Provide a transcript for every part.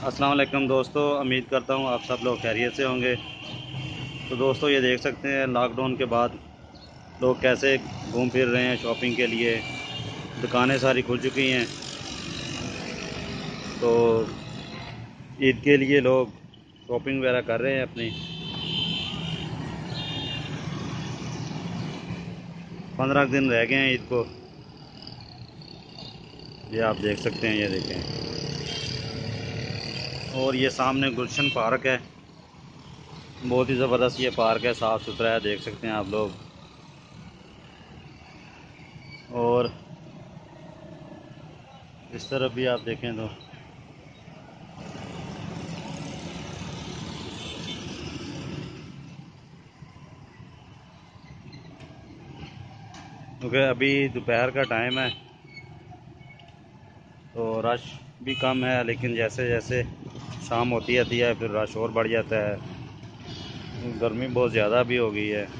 अस्सलाम वालेकुम दोस्तों, उम्मीद करता हूँ आप सब लोग खैरियत से होंगे। तो दोस्तों ये देख सकते हैं लॉकडाउन के बाद लोग कैसे घूम फिर रहे हैं शॉपिंग के लिए। दुकानें सारी खुल चुकी हैं, तो ईद के लिए लोग शॉपिंग वगैरह कर रहे हैं अपनी। 15 दिन रह गए हैं ईद को। ये आप देख सकते हैं, ये देखें। और ये सामने गुलशन पार्क है, बहुत ही ज़बरदस्त ये पार्क है, साफ़ सुथरा है, देख सकते हैं आप लोग। और इस तरफ भी आप देखें तो क्योंकि अभी दोपहर का टाइम है तो रश भी कम है, लेकिन जैसे जैसे शाम होती जाती है फिर रश और बढ़ जाता है। गर्मी बहुत ज़्यादा भी हो गई है।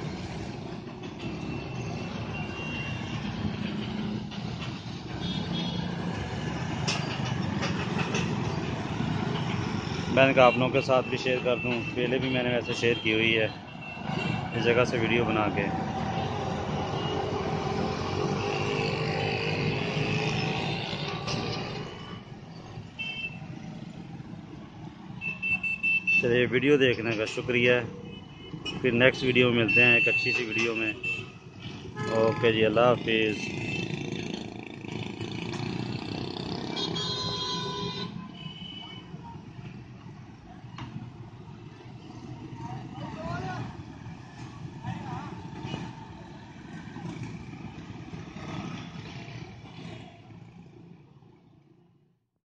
मैंने कहा आप लोगों के साथ भी शेयर कर दूं, पहले भी मैंने वैसे शेयर की हुई है इस जगह से वीडियो बना के। चलिए, वीडियो देखने का शुक्रिया। फिर नेक्स्ट वीडियो में मिलते हैं एक अच्छी सी वीडियो में। ओके जी, अल्लाह हाफिज़।